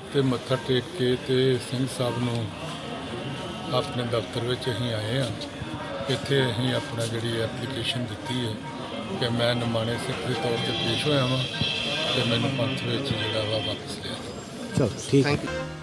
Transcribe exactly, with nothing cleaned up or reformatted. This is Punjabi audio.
ਤੇ ਮੱਥਾ ਟੇਕ ਕੇ ਤੇ ਸਿੰਘ ਸਾਹਿਬ ਨੂੰ ਆਪਣੇ ਦਫ਼ਤਰ ਵਿੱਚ ਅਸੀਂ ਆਏ ਹਾਂ। ਇੱਥੇ ਅਸੀਂ ਆਪਣਾ ਜਿਹੜੀ ਐਪਲੀਕੇਸ਼ਨ ਦਿੱਤੀ ਹੈ ਕਿ ਮੈਂ ਨਿਮਾਣੇ ਸਿੱਖ ਦੇ ਤੌਰ 'ਤੇ ਪੇਸ਼ ਹੋਇਆ ਵਾਂ ਤੇ ਮੈਨੂੰ ਪੰਥ ਵਿੱਚ ਜਿਹੜਾ ਵਾ ਵਾਪਸ ਲਿਆ। ਚਲੋ ਠੀਕ ਹੈ।